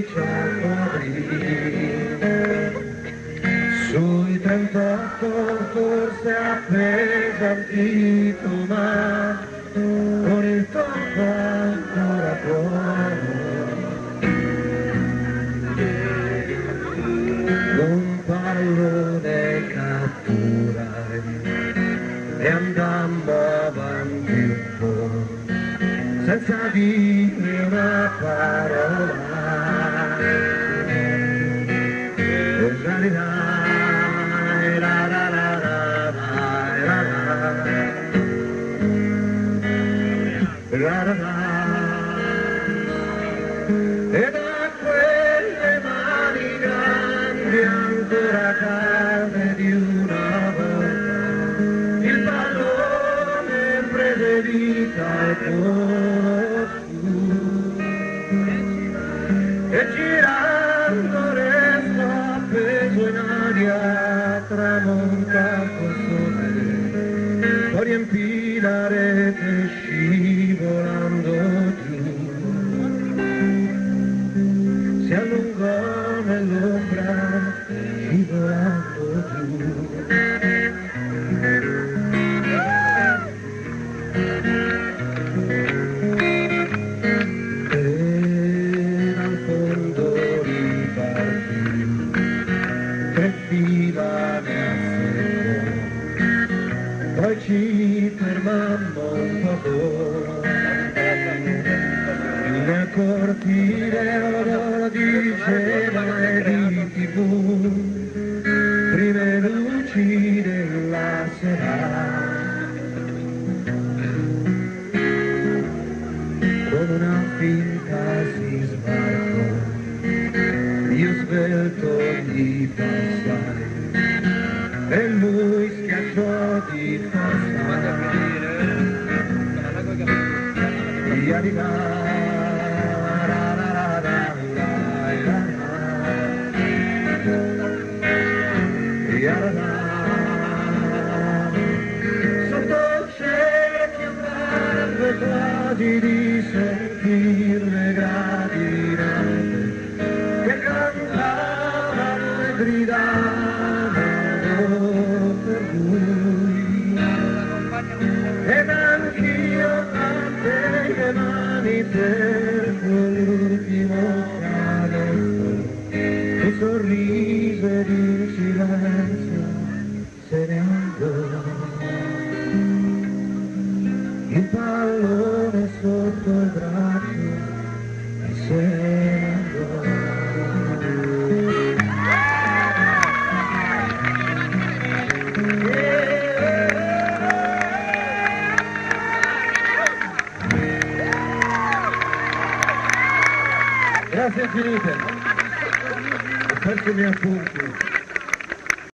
comincia a aprile. Sui 38 forse ha appesantito, ma con il tocco ancora buono. Un pallone catturai e andammo avanti un po', senza dire una parola. E da quelle mani grandi ancora calde di una volta il pallone prese vita e volò su, e girando restò appeso in aria, tramonta col sole, poi riempì la rete scivolando giù. Si allungò nell'ombra scivolando giù. E dal fondo ripartì, tre fila ne asseccò, poi ci fermammo un po'. Nel cortile odore di cena e di TV, prime luci della sera, con una finta si sbarcò, io svelto gli passai e lui schiacciò di forza di arrivare. Sotto il cielo parve quasi di sentir le gradinate che cantavano e gridavano per lui, ed anch'io alzai le mani per quell'ultimo canestro che sorrise ed in silenzio se ne andò. Il pallone sotto il braccio e se ne andò. Grazie infinite. Ho perso i miei appunti.